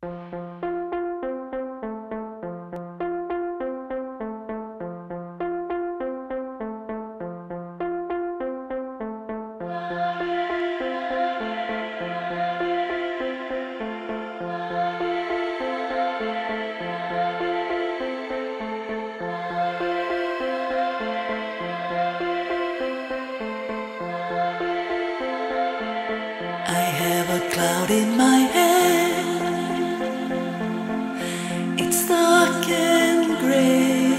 I have a cloud in my head. It's dark and gray.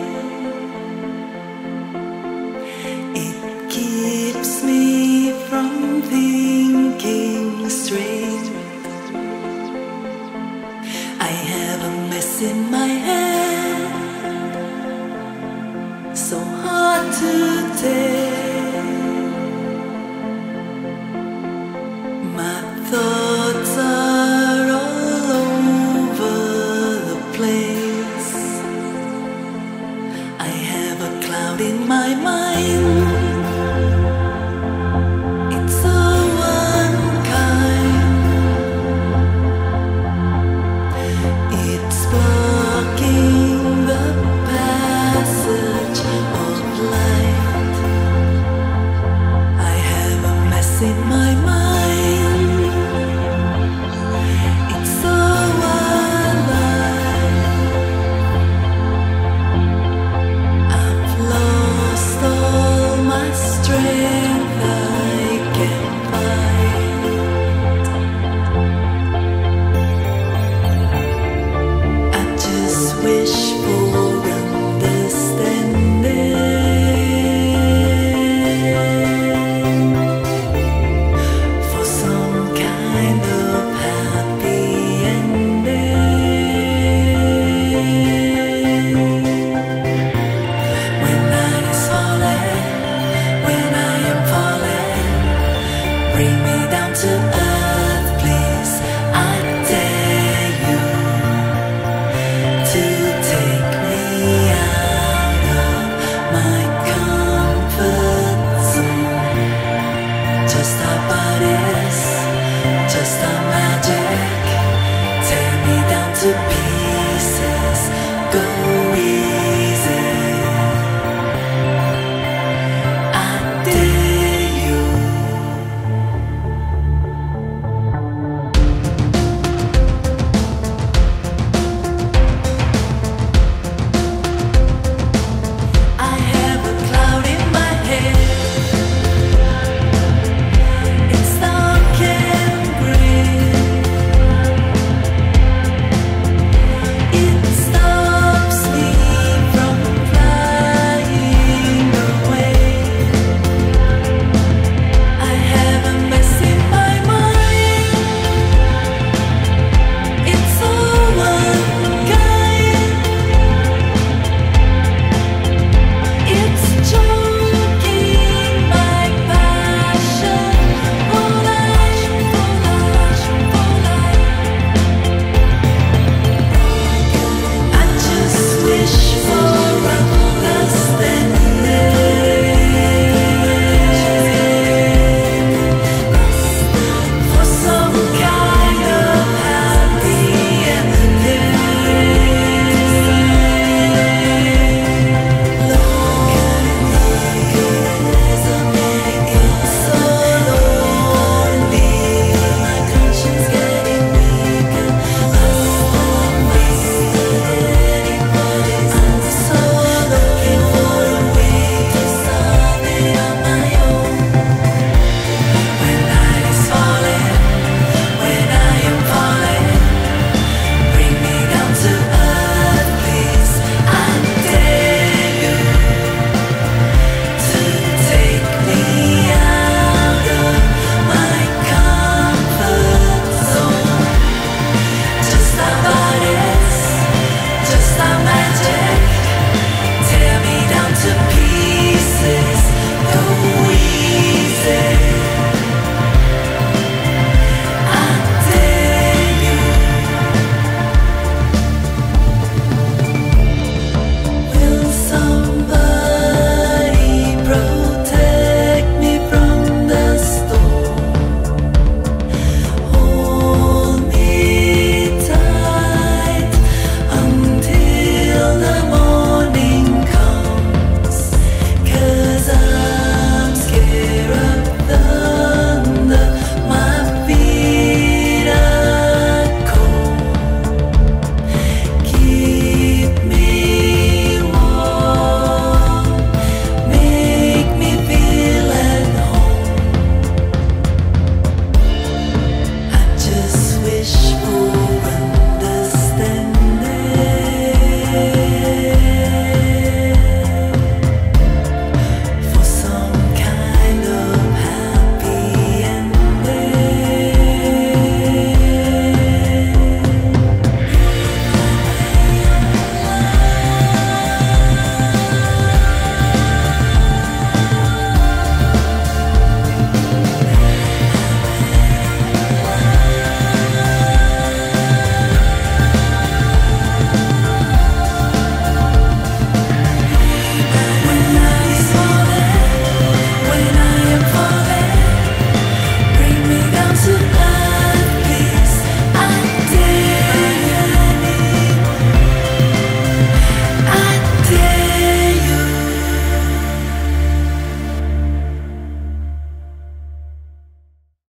It keeps me from thinking straight. I have a mess in my head, so hard to take. My thoughts are all over the place. I have a cloud in my mind. It's so unkind. It's blocking the passage of light. I have a mess in my mind. Bring me down to earth, please. I dare you to take me out of my comfort zone. Just our bodies, just our magic. Tear me down to pieces.